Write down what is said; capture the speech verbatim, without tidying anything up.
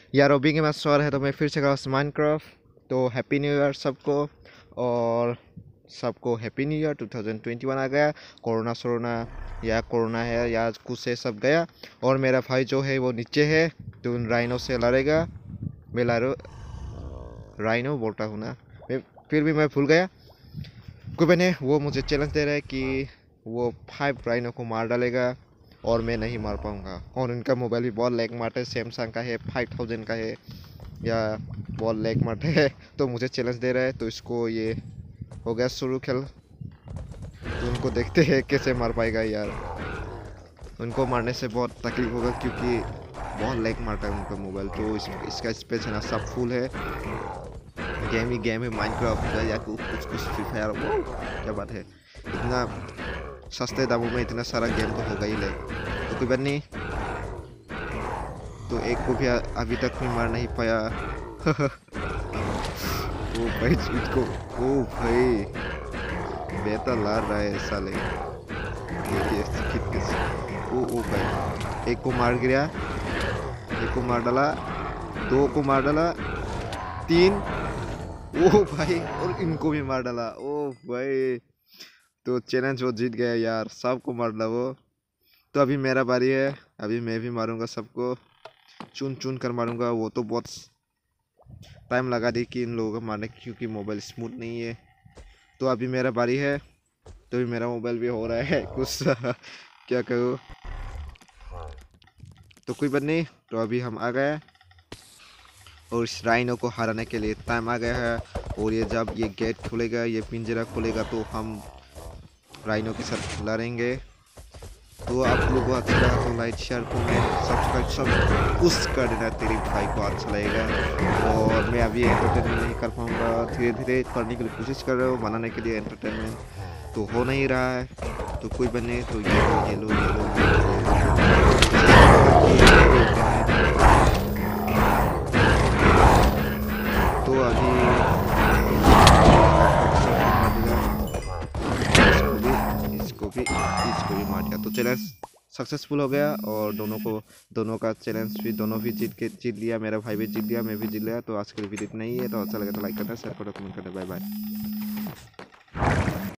यार अभी के पास सवाल है तो मैं फिर से करा माइनक्राफ्ट। तो हैप्पी न्यू ईयर सबको। और सबको happy new year. Two thousand twenty one आ गया। कोरोना सोरोना या कोरोना है या कुछ से सब गया। और मेरा भाई जो है वो नीचे है, तो उन राइनो से लड़ेगा। मैं लारो राइनो बोलता हूँ ना, मैं फिर भी मैं भूल गया। कोई बने वो मुझे चैलेंज दे रहा है कि वो फाइव राइनो को मार डालेगा और मैं नहीं मार पाऊँगा। और उनका मोबाइल भी बहुत लैग मारता है, सैमसंग का है, फाइव थाउजेंड का है या बहुत लैग मारता है। तो मुझे चैलेंज दे रहा है, तो इसको ये हो गया शुरू खेल। तो उनको देखते हैं कैसे मार पाएगा यार। उनको मारने से बहुत तकलीफ होगा क्योंकि बहुत लैग मारता है उनका मोबाइल। तो इस, इसका स्पेस है ना सब फुल है। गेम ही गेम है माइनक्राफ्ट का या कुछ कुछ कुछ फ्री फायर। वो क्या बात है, इतना सस्ते दामों में इतना सारा गेम तो होगा ही ले। तो कोई बात नहीं। तो एक को भी आ- अभी तक मैं मार नहीं पाया। ओ भाई इसको, ओ भाई बेहतर लार रहा है साले। देखिए कित किस, ओ ओ भाई एक को मार गिरा, एक को मार डाला, दो को मार डाला, तीन, ओ भाई और इनको भी मार डाला। ओ भाई तो चैलेंज वो जीत गया यार, सबको मार डाला वो। तो अभी मेरा बारी है, अभी मैं भी मारूंगा सबको, चुन चुन कर मारूंगा। वो तो बहुत टाइम लगा दी कि इन लोगों को मारने की, क्योंकि मोबाइल स्मूथ नहीं है। तो अभी मेरा बारी है, तो अभी मेरा मोबाइल भी हो रहा है कुछ क्या करूँ। तो कोई बात नहीं। तो अभी हम आ गए और इस राइनो को हराने के लिए टाइम आ गया है। और ये जब ये गेट खुलेगा, ये पिंजरा खुलेगा, तो हम राइनो के साथ लड़ेंगे। तो आप लोगों को अच्छा लगा तो लाइक शेयर कमेंट सब्सक्राइब सब कुछ कर देना, तेरे भाई को अच्छा लगेगा। और मैं अभी एंटरटेनमेंट नहीं कर पाऊँगा, धीरे धीरे करने की कोशिश कर रहा हूँ बनाने के लिए एंटरटेनमेंट, तो हो नहीं रहा है। तो कोई बने तो ये लो ये लो ये लो ये लो ये लो। तो अभी इसको भी इसको भी मार दिया, तो चैलेंज सक्सेसफुल हो गया। और दोनों को दोनों का चैलेंज भी दोनों भी जीत के जीत लिया। मेरा भाई भी जीत लिया, मैं भी जीत लिया। तो आज के वीडियो इतना ही है। तो अच्छा लगे तो लाइक करना, शेयर करना, कमेंट करना। Bye bye.